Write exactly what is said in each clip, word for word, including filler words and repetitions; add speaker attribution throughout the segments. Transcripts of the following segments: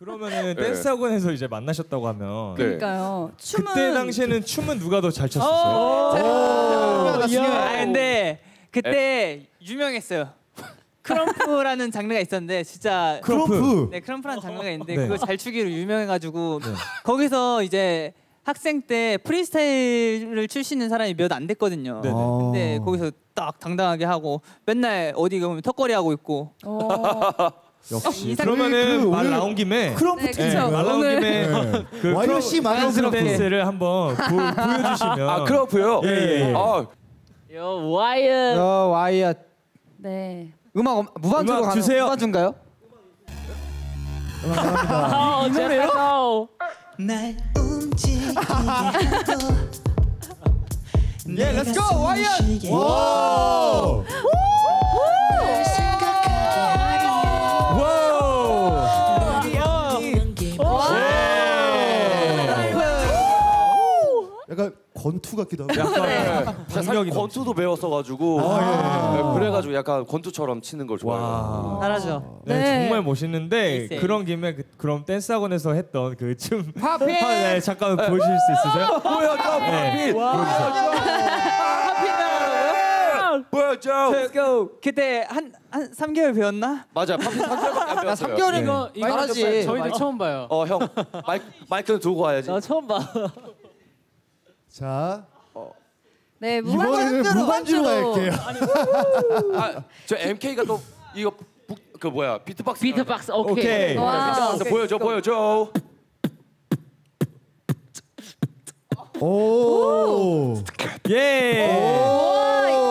Speaker 1: 그러면은 댄스 학원에서 이제 만나셨다고 하면
Speaker 2: 그러니까요. 춤은
Speaker 1: 그때 당시에는 춤은 누가 더 잘 췄었어요?
Speaker 3: 아 근데 그때 유명했어요. 크럼프라는 장르가 있었는데 진짜
Speaker 1: 크럼프.
Speaker 3: 네 크럼프라는 장르가 있는데
Speaker 1: 네.
Speaker 3: 그거 잘 추기로 유명해가지고 네. 거기서 이제 학생 때 프리스타일을 출 수 있는 사람이 몇 안 됐거든요.
Speaker 1: 네네.
Speaker 3: 근데 거기서 딱 당당하게 하고 맨날 어디 가면 턱걸이 하고 있고.
Speaker 1: 역시. 그러면은 말 나온 김에
Speaker 2: 크럼프 네,
Speaker 1: 네, 말 나온
Speaker 2: 오늘
Speaker 1: 김에
Speaker 4: 네.
Speaker 1: 그
Speaker 4: 와이어씨 만족스럽게
Speaker 1: 댄스를 한번 보, 보여주시면.
Speaker 5: 아 크럼프요?
Speaker 1: 예, 예.
Speaker 5: 아,
Speaker 6: 요 와이어.
Speaker 7: 요 와이어.
Speaker 2: 네.
Speaker 7: 음악 어- 무반주로
Speaker 1: 음악
Speaker 7: 가는
Speaker 1: 주세요.
Speaker 7: 무반주인가요?
Speaker 6: 아, 이 노래요?
Speaker 8: 날 움직이게 하고
Speaker 7: 예, 렛츠 고 와이어.
Speaker 4: 와.
Speaker 8: 날 생각하게 하니
Speaker 4: 약간 권투 같기도 하고.
Speaker 5: 약간 사실 권투도 배웠어가지고
Speaker 4: 아,
Speaker 5: 네, 그래가지고 약간 권투처럼 치는 걸 좋아해요.
Speaker 3: 잘하죠.
Speaker 1: 네,
Speaker 2: 네.
Speaker 1: 정말 멋있는데
Speaker 3: 네.
Speaker 1: 그런 김에 그, 그럼 댄스 학원에서 했던 그 춤
Speaker 7: 팝핀.
Speaker 1: 네, 잠깐 보여주실 수 있으세요?
Speaker 5: 보여줘,
Speaker 1: 네. 보여줘.
Speaker 3: Let's go. 그때 한 한 삼 개월 배웠나?
Speaker 5: 맞아, 팝핀 삼 개월밖에 안 배웠어요.
Speaker 7: 삼 개월이면
Speaker 6: 이거
Speaker 7: 잘하지.
Speaker 6: 저희도 처음 봐요.
Speaker 5: 어, 형 마이크 마이크는 두고 와야지.
Speaker 6: 나 처음 봐.
Speaker 4: 자,
Speaker 2: 네,
Speaker 4: 이번에는
Speaker 2: 무반주로.
Speaker 4: 무반주로 갈게요.
Speaker 5: 아, 저 엠케이가 또 이거 부, 그 뭐야 비트박스.
Speaker 6: 비트박스 오케이.
Speaker 1: 오케이.
Speaker 2: 와.
Speaker 5: 자, 보여줘, 보여줘.
Speaker 4: 오.
Speaker 1: 예.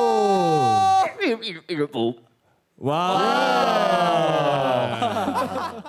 Speaker 5: 이거 뭐?
Speaker 1: 와.